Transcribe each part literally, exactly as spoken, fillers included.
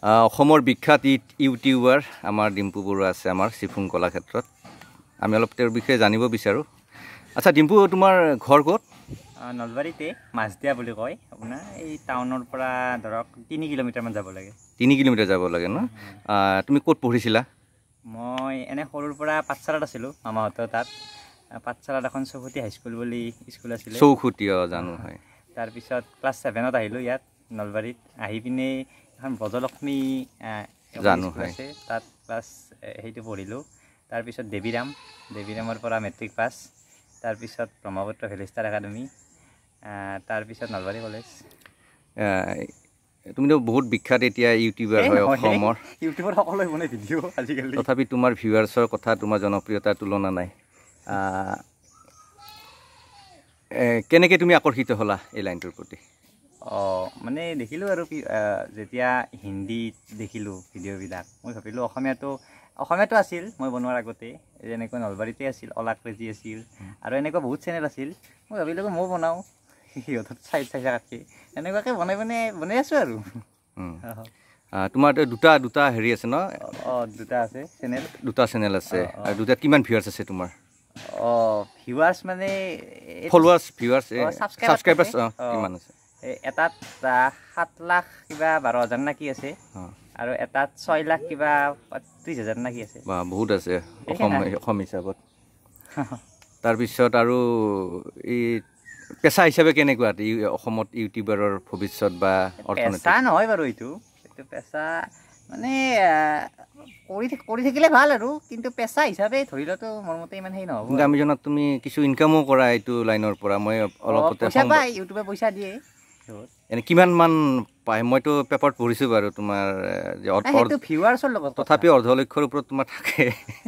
অসমৰ বিখ্যাত ইউটিউবাৰ আমাৰ ডিম্পু বৰুৱা আছে আমাৰ চিফুং কলাক্ষেত্ৰত আমি অলপ তেওঁৰ বিষয়ে জানিব বিচাৰো আচ্ছা ডিম্পু তোমাৰ ঘৰ ক'ত নলবাৰীতে মাছদিয়া বুলি কয় আপোনাৰ এই টাউনৰ পৰা ধৰক তিনি কিলোমিটাৰ মান যাব লাগে তিনি কিলোমিটাৰ যাব লাগে ন তুমি ক'ত পঢ়িছিলা মই এনে সৰুৰ পৰা পাঠশালাত আছিলো মামাহঁতৰ তাত পাঠশালাত এখন চৌখুটি হাইস্কুল বুলি স্কুল আছিল চৌখুটি অ জানো হয় তাৰ পিছত ক্লাছ ছেভেনত আহিলো ইয়াত নলবাৰীত আহি পিনে এখন ব্ৰজলক্ষ্মী জানো হয় তাত ক্লাছ সেইটো পঢ়িলো তাৰ পিছত দেৱীৰাম দেৱীৰামৰ পৰা মেট্ৰিক পাছ তাৰ পিছত ব্ৰহ্মপুত্ৰ ভেলিষ্টাৰ একাডেমি তাৰ পিছত নলবাৰী কলেজ তুমিতো বহুত বিখ্যাত এতিয়া ইউটিউবাৰ হয় অসমৰ ইউটিউবৰ সকলোৱে বনাই ভিডিঅ' আজিকালি তথাপি তোমাৰ ভিউৱাৰ্ছৰ কথা তোমাৰ জনপ্ৰিয়তাৰ তুলনা নাই কেনেকৈ তুমি আকৰ্ষিত হ'লা এই লাইনটোৰ প্ৰতি অঁ মানে দেখিলোঁ আৰু যেতিয়া হিন্দীত দেখিলোঁ ভিডিঅ'বিলাক মই ভাবিলোঁ অসমীয়াটো অসমীয়াটো আছিল মই বনোৱাৰ আগতে যেনেকৈ নলবাৰীতে আছিল অলাকৰেজি আছিল আৰু এনেকুৱা বহুত চেনেল আছিল মই ভাবিলোঁ ময়ো বনাওঁ সিহঁতৰ চাই চাই থকাতকৈ এনেকুৱাকৈ বনাই বনাই বনাই আছোঁ আৰু তোমাৰ দুটা দুটা হেৰি আছে ন অঁ দুটা আছে চেনেল দুটা চেনেল আছে আৰু দুটাত কিমান ভিউৱাৰ্ছ আছে তোমাৰ অঁ ভিউৱাৰ্ছ মানে ফলোৱাৰ্ছ ভিউৱাৰ্ছ ছাবস্ক্ৰাইবাৰ্ছ কিমান আছে এটাত সাত লাখ কিবা বাৰ হাজাৰ না কি আছে আৰু এটাত ছয় লাখ কিবা ত্ৰিছ হাজাৰ না কি আছে বা বহুত আছে অসম অসম হিচাপত তাৰপিছত আৰু এই পেচা হিচাপে কেনেকুৱা অসমত ইউটিউবাৰৰ ভৱিষ্যত বা পেচা নহয় বাৰু এইটো এইটো পেচা মানে কৰি কৰি থাকিলে ভাল আৰু কিন্তু পেচা হিচাপে ধৰি লোৱাটো মোৰ মতে ইমান সেই নহ'ব আমি জনাত তুমি কিছু ইনকামো কৰা এইটো লাইনৰ পৰা মই অলপতে পইচা পাই ইউটিউবে পইচা দিয়ে এনে কিমান মান পায় মইতো পেপাৰত পঢ়িছোঁ বাৰু তোমাৰ ভিউৱাৰ্ছৰ লগত তথাপি অৰ্ধ লক্ষৰ ওপৰত তোমাৰ থাকে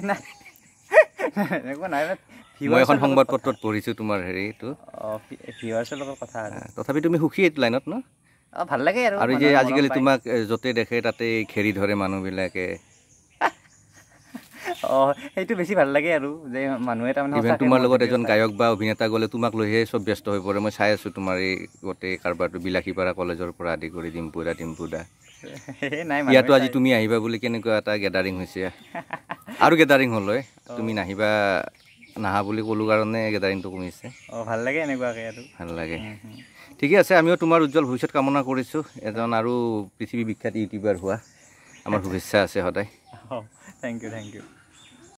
মই এখন সংবাদ পত্ৰত পঢ়িছোঁ তোমাৰ হেৰিটো ভিউৱাৰ্ছৰ লগত কথা তথাপি তুমি সুখী এইটো লাইনত ন অঁ ভাল লাগে আৰু আৰু যে আজিকালি তোমাক য'তে দেখে তাতে ঘেৰি ধৰে মানুহবিলাকে অঁ সেইটো বেছি ভাল লাগে আৰু যে মানুহে তাৰমানে তোমাৰ লগত এজন গায়ক বা অভিনেতা গ'লে তোমাক লৈহে চব ব্যস্ত হৈ পৰে মই চাই আছোঁ তোমাৰ এই গোটেই কাৰবাৰটো বিলাসীপাৰা কলেজৰ পৰা আদি কৰি ডিম্পুদা ডিম্পুদা ইয়াতো আজি তুমি আহিবা বুলি কেনেকুৱা এটা গেডাৰিং হৈছে আৰু গেডাৰিং হ'ল হয় তুমি নাহিবা নাহা বুলি ক'লো কাৰণে গেডাৰিংটো কমিছে অঁ ভাল লাগে এনেকুৱাকৈ আৰু ভাল লাগে ঠিকে আছে আমিও তোমাৰ উজ্জ্বল ভৱিষ্যত কামনা কৰিছোঁ এজন আৰু পৃথিৱী বিখ্যাত ইউটিউবাৰ হোৱা আমাৰ শুভেচ্ছা আছে সদায় থেংক ইউ থেংক ইউ